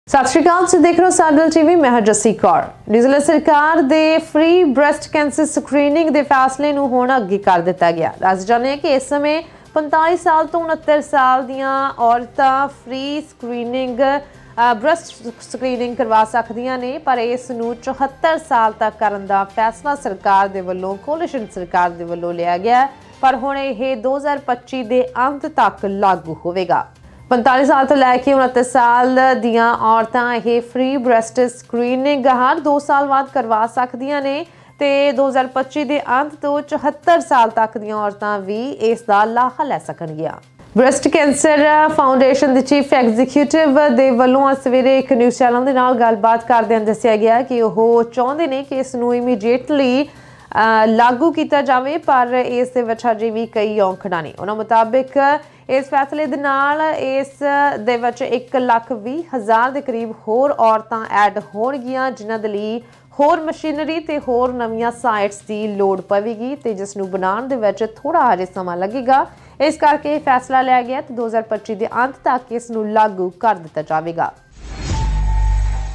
सत श्री अकाल, तुसीं देख रहे हो साडल टीवी। मैं हां जस्सी कौर। न्यूजीलैंड सरकार दे फ्री ब्रैसट कैंसर स्क्रीनिंग के फैसले नूं हुण अगे कर दिता गया। दस जाने कि इस समय 45 साल तो 69 साल दियां औरतां फ्री स्क्रीनिंग ब्रैसट स्क्रीनिंग करवा सकदियां ने, पर इस नूं 74 साल तक करन दा फैसला सरकार दे वल्लों कोलिशन सरकार दे वल्लों लिया गया, पर हुण यह 2025 के अंत तक लागू होवेगा। 45 साल तो लैके 69 साल दियां औरतां यह फ्री ब्रैसट स्क्रीनिंग हर 2 साल बाद करवा सकदियां ने ते 2025 के अंत तो 74 साल तक दियां औरतां भी इसका लाहा लै सकणगियां। ब्रैसट कैंसर फाउंडेशन के चीफ एग्जीक्यूटिव दे वल्लों अज सवेरे एक न्यूज़ चैनल दे नाल गलबात करदे दस्सिया गया कि वह चाहुंदे ने कि इस नूं इमीडिएटली लागू किया जाए, पर इस विच हजे भी कई औंकड़ा ने। उन्हां मुताबिक इस फैसले दे नाल इस दे विच 1,20,000 के करीब होर औरतां ऐड होणगियां, जिन्हां दे लई होर मशीनरी ते होर नवीं साइट्स की लोड़ पवेगी ते जिस नूं बनाउण दे विच थोड़ा हजे समा लगेगा। इस करके फैसला लिया गया तो 2025 के अंत तक इस नूं लागू कर दिता जाएगा।